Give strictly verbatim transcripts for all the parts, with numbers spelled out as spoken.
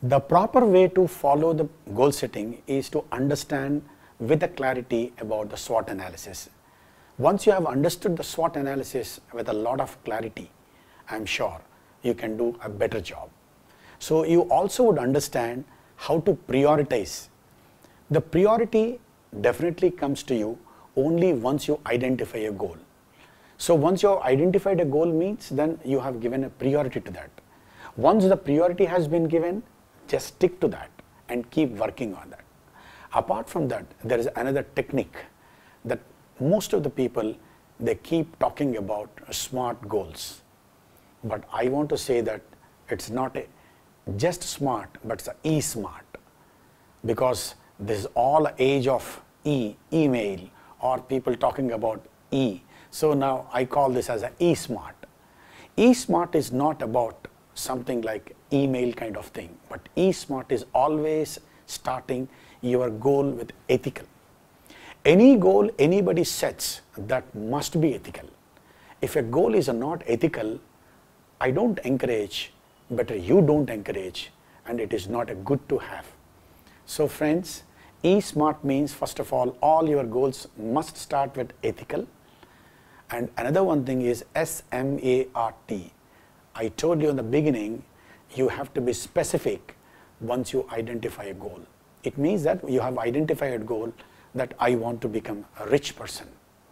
The proper way to follow the goal setting is to understand with a clarity about the SWOT analysis. Once you have understood the SWOT analysis with a lot of clarity, I'm sure you can do a better job. So you also would understand how to prioritize. The priority definitely comes to you only once you identify a goal. So once you have identified a goal means then you have given a priority to that. Once the priority has been given, just stick to that and keep working on that. Apart from that, there is another technique that most of the people, they keep talking about SMART goals. But I want to say that it's not a just SMART, but it's a E-SMART. Because this is all age of E, email, or people talking about E. So now I call this as a E-SMART. E-SMART is not about something like email kind of thing, but E-SMART is always starting your goal with ethical. Any goal anybody sets, that must be ethical. If a goal is not ethical, I don't encourage, better you don't encourage, and it is not a good to have. So friends, E-SMART means first of all, all your goals must start with ethical. And another one thing is S M A R T. I told you in the beginning, you have to be specific once you identify a goal. It means that you have identified a goal that I want to become a rich person.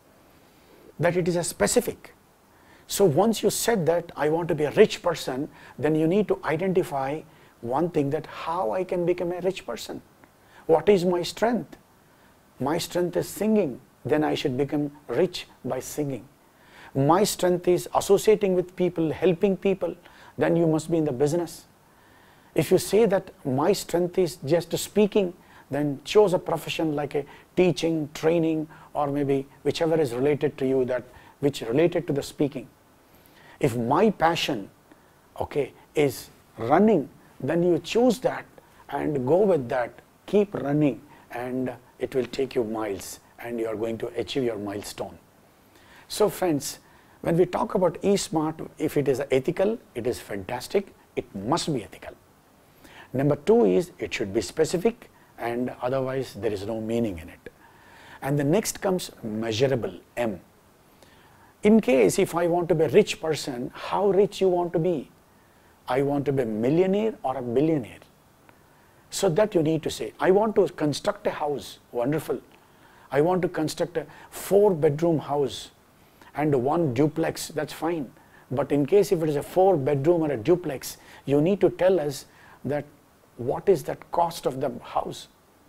That it is a specific. So once you said that I want to be a rich person, then you need to identify one thing, that how I can become a rich person. What is my strength? My strength is singing. Then I should become rich by singing. My strength is associating with people, helping people. Then you must be in the business. If you say that my strength is just speaking, then choose a profession like a teaching, training, or maybe whichever is related to you, that which related to the speaking. If my passion, okay, is running, then you choose that and go with that. Keep running, and it will take you miles, and you are going to achieve your milestone. So friends, when we talk about E-SMART, if it is ethical, it is fantastic. It must be ethical. Number two is it should be specific, and otherwise there is no meaning in it. And the next comes measurable, M. In case if I want to be a rich person, how rich you want to be? I want to be a millionaire or a billionaire. So that you need to say, I want to construct a house, wonderful. I want to construct a four bedroom house and one duplex, that's fine. But in case if it is a four bedroom or a duplex, you need to tell us that what is that cost of the house.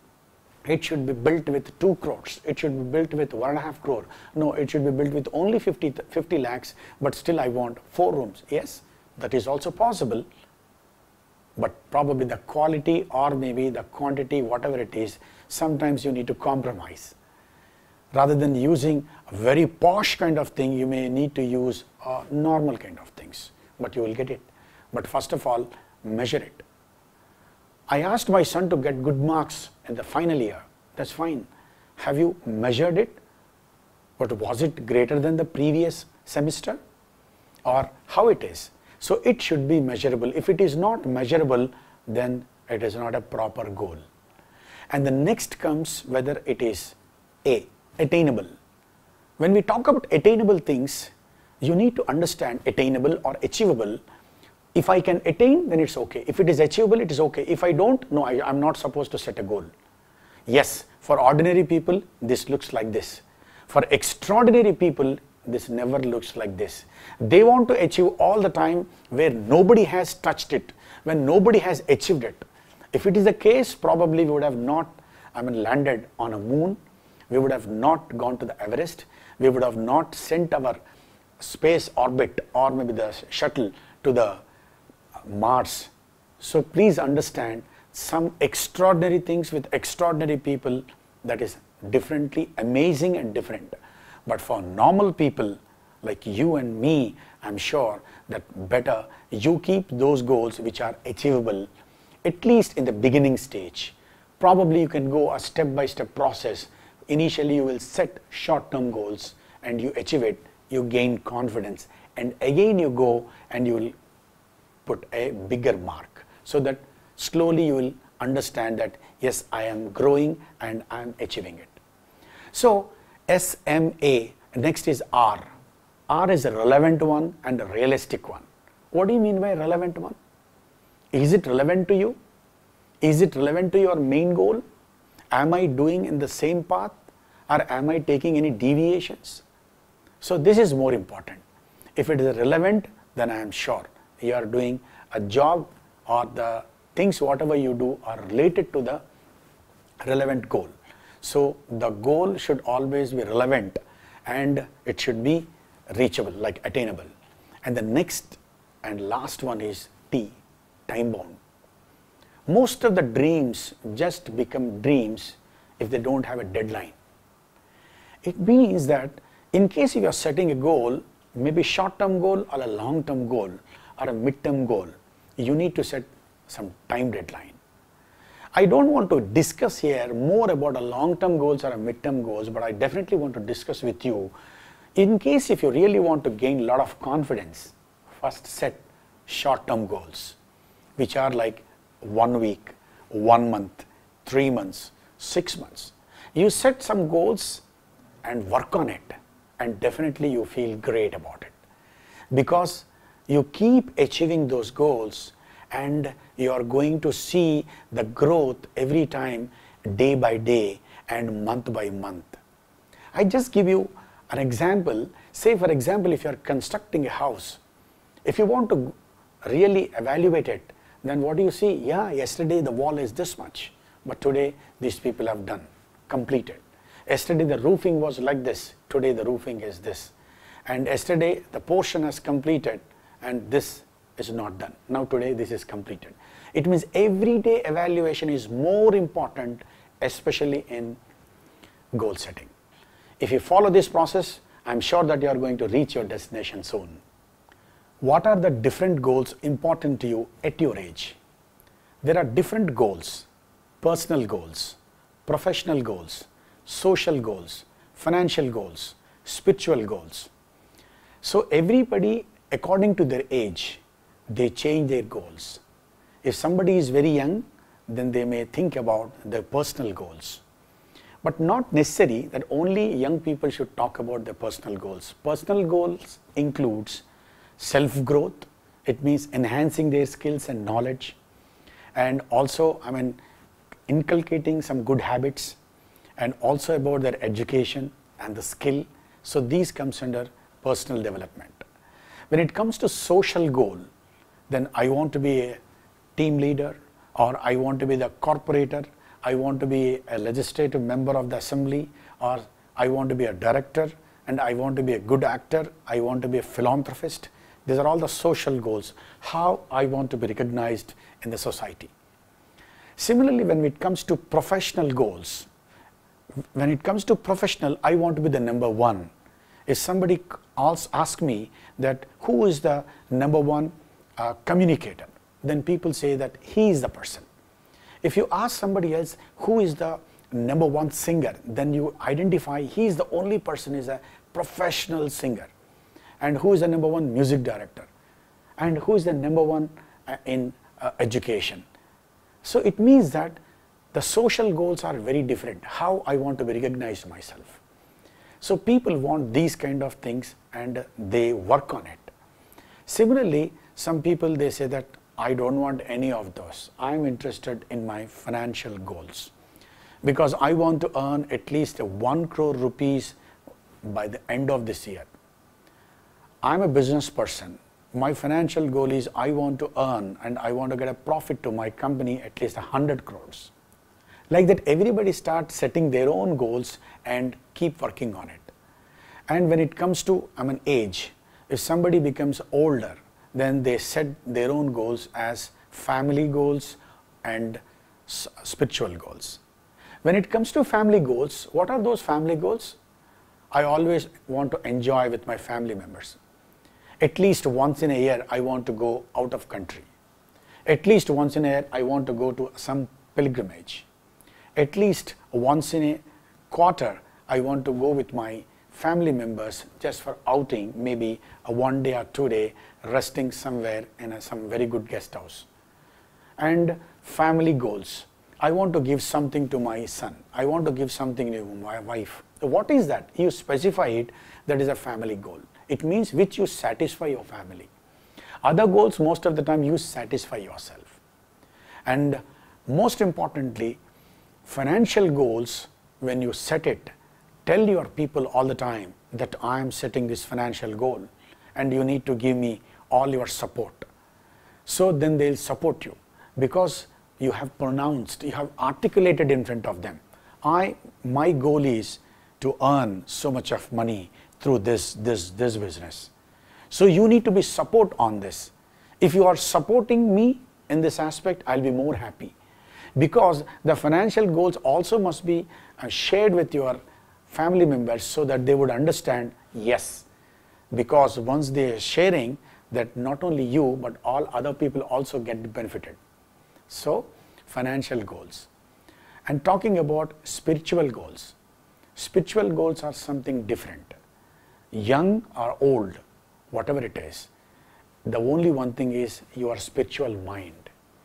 It should be built with two crores. It should be built with one and a half crore. No, it should be built with only fifty, fifty lakhs, but still I want four rooms. Yes, that is also possible. But probably the quality or maybe the quantity, whatever it is, sometimes you need to compromise. Rather than using a very posh kind of thing, you may need to use a normal kind of things, but you will get it. But first of all, measure it. I asked my son to get good marks in the final year. That's fine. Have you measured it? But was it greater than the previous semester? Or how it is? So it should be measurable. If it is not measurable, then it is not a proper goal. And the next comes whether it is A, attainable. When we talk about attainable things, you need to understand attainable or achievable. If I can attain, then it's okay. If it is achievable, it is okay. If I don't, no, I, I'm not supposed to set a goal. Yes, for ordinary people, this looks like this. For extraordinary people, this never looks like this. They want to achieve all the time where nobody has touched it, when nobody has achieved it. If it is the case, probably we would have not, I mean, landed on a moon. We would have not gone to the Everest. We would have not sent our space orbit or maybe the shuttle to the Mars. So please understand, some extraordinary things with extraordinary people, that is differently amazing and different. But for normal people like you and me, I'm sure that better you keep those goals which are achievable, at least in the beginning stage. Probably you can go a step-by-step process. Initially you will set short-term goals and you achieve it, you gain confidence, and again you go and you will put a bigger mark, so that slowly you will understand that yes, I am growing and I am achieving it. So S M A, next is R. R is a relevant one and a realistic one. What do you mean by relevant one? Is it relevant to you? Is it relevant to your main goal? Am I doing in the same path, or am I taking any deviations? So this is more important. If it is relevant, then I am sure you are doing a job, or the things whatever you do are related to the relevant goal. So the goal should always be relevant and it should be reachable, like attainable. And the next and last one is T, time bound. Most of the dreams just become dreams if they don't have a deadline. It means that in case if you are setting a goal, maybe short-term goal or a long-term goal or a mid-term goal, you need to set some time deadline. I don't want to discuss here more about a long-term goals or a mid-term goals, but I definitely want to discuss with you, in case if you really want to gain a lot of confidence, first set short-term goals, which are like one week, one month, three months, six months. You set some goals and work on it, and definitely you feel great about it, because you keep achieving those goals and you are going to see the growth every time, day by day and month by month. I just give you an example. Say for example, if you are constructing a house, if you want to really evaluate it, then what do you see? Yeah, yesterday the wall is this much, but today these people have done, completed. Yesterday the roofing was like this, today the roofing is this. And yesterday the portion has completed and this is not done. Now today this is completed. It means everyday evaluation is more important, especially in goal setting. If you follow this process, I'm sure that you are going to reach your destination soon. What are the different goals important to you at your age? There are different goals: personal goals, professional goals, social goals, financial goals, spiritual goals. So everybody, according to their age, they change their goals. If somebody is very young, then they may think about their personal goals. But not necessary that only young people should talk about their personal goals. Personal goals includes self-growth. It means enhancing their skills and knowledge, and also, I mean, inculcating some good habits, and also about their education and the skill. So these comes under personal development. When it comes to social goal, then I want to be a team leader, or I want to be the corporator, I want to be a legislative member of the assembly, or I want to be a director, and I want to be a good actor, I want to be a philanthropist. These are all the social goals, how I want to be recognized in the society. Similarly, when it comes to professional goals, when it comes to professional, I want to be the number one. If somebody asks me that who is the number one uh, communicator, then people say that he is the person. If you ask somebody else who is the number one singer, then you identify he is the only person who is a professional singer. And who is the number one music director, and who is the number one uh, in uh, education. So it means that the social goals are very different, how I want to be recognized myself. So people want these kind of things and they work on it. Similarly, some people, they say that I don't want any of those. I'm interested in my financial goals because I want to earn at least one crore rupees by the end of this year. I'm a business person. My financial goal is I want to earn and I want to get a profit to my company at least one hundred crores. Like that, everybody starts setting their own goals and keep working on it. And when it comes to, I mean, age, if somebody becomes older, then they set their own goals as family goals and spiritual goals. When it comes to family goals, what are those family goals? I always want to enjoy with my family members. At least once in a year, I want to go out of country. At least once in a year, I want to go to some pilgrimage. At least once in a quarter, I want to go with my family members just for outing, maybe a one day or two day, resting somewhere in a, some very good guest house. And family goals. I want to give something to my son. I want to give something to my wife. So what is that? You specify it, that is a family goal. It means which you satisfy your family. Other goals, most of the time you satisfy yourself. And most importantly, financial goals, when you set it, tell your people all the time that I am setting this financial goal and you need to give me all your support. So then they'll support you because you have pronounced, you have articulated in front of them. I, my goal is to earn so much of money through this, this, this business. So you need to be support on this. If you are supporting me in this aspect, I'll be more happy. Because the financial goals also must be uh, shared with your family members so that they would understand, yes, because once they are sharing, that not only you but all other people also get benefited. So financial goals. And talking about spiritual goals, spiritual goals are something different. Young or old, whatever it is, the only one thing is your spiritual mind.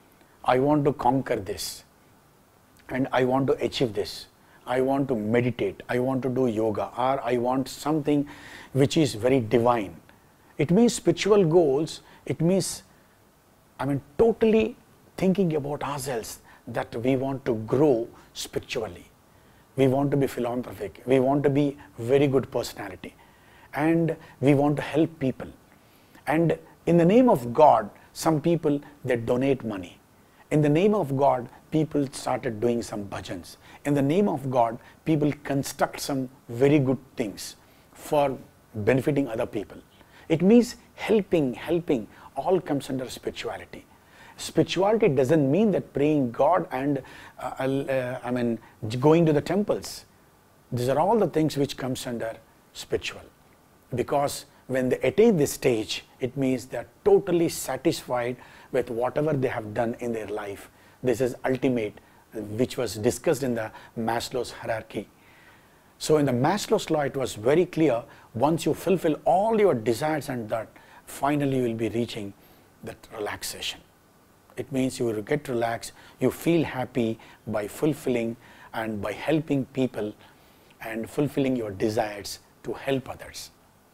I want to conquer this and I want to achieve this. I want to meditate, I want to do yoga, or I want something which is very divine. It means spiritual goals, it means, I mean, totally thinking about ourselves that we want to grow spiritually. We want to be philanthropic, we want to be very good personality, and we want to help people. And in the name of God, some people, they donate money. In the name of God, people started doing some bhajans. In the name of God, people construct some very good things for benefiting other people. It means helping, helping, all comes under spirituality. Spirituality doesn't mean that praying God and uh, uh, I mean going to the temples. These are all the things which comes under spiritual. Because when they attain this stage, it means they are totally satisfied with whatever they have done in their life. This is ultimate, which was discussed in the Maslow's hierarchy. So in the Maslow's law, it was very clear, once you fulfill all your desires and that, finally you will be reaching that relaxation. It means you will get relaxed, you feel happy by fulfilling and by helping people and fulfilling your desires to help others.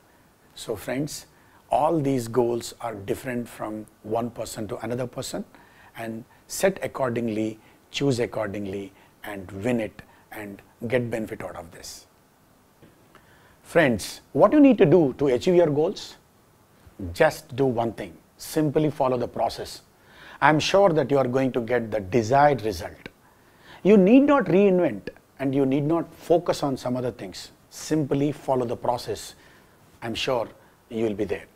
So friends, all these goals are different from one person to another person, and set accordingly, choose accordingly, and win it and get benefit out of this. Friends, what you need to do to achieve your goals? Just do one thing, simply follow the process. I am sure that you are going to get the desired result. You need not reinvent and you need not focus on some other things. Simply follow the process. I am sure you will be there.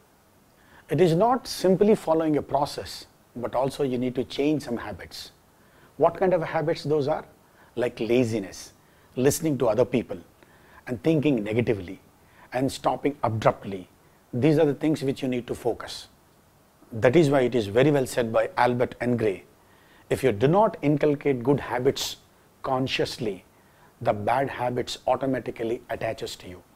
It is not simply following a process, but also you need to change some habits. What kind of habits those are? Like laziness, listening to other people, and thinking negatively, and stopping abruptly. These are the things which you need to focus. That is why it is very well said by Albert Engray, if you do not inculcate good habits consciously, the bad habits automatically attaches to you.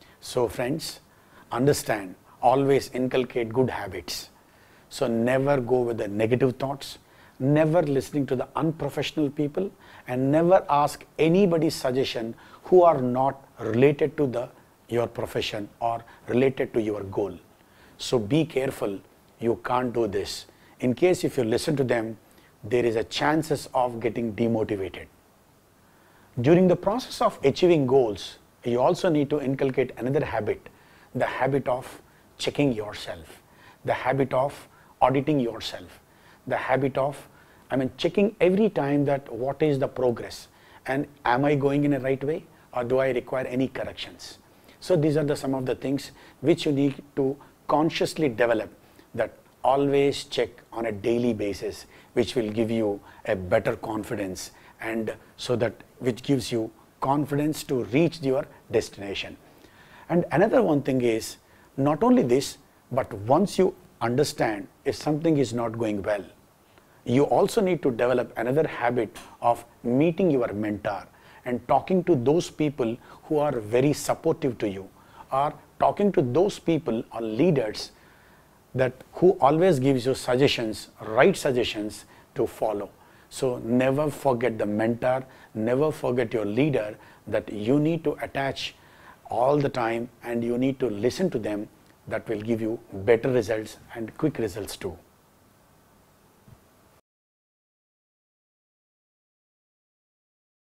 So friends, understand, always inculcate good habits. So never go with the negative thoughts, never listening to the unprofessional people, and never ask anybody's suggestion who are not related to the your profession or related to your goal. So be careful, you can't do this. In case if you listen to them, there is a chances of getting demotivated. During the process of achieving goals, you also need to inculcate another habit, the habit of checking yourself, the habit of auditing yourself, the habit of, I mean, checking every time that what is the progress and am I going in a right way or do I require any corrections. So these are the some of the things which you need to consciously develop, that always check on a daily basis, which will give you a better confidence, and so that which gives you confidence to reach your destination. And another one thing is not only this, but once you understand if something is not going well, you also need to develop another habit of meeting your mentor and talking to those people who are very supportive to you, or talking to those people or leaders that who always gives you suggestions, right suggestions to follow. So never forget the mentor, never forget your leader, that you need to attach all the time and you need to listen to them. That will give you better results and quick results too.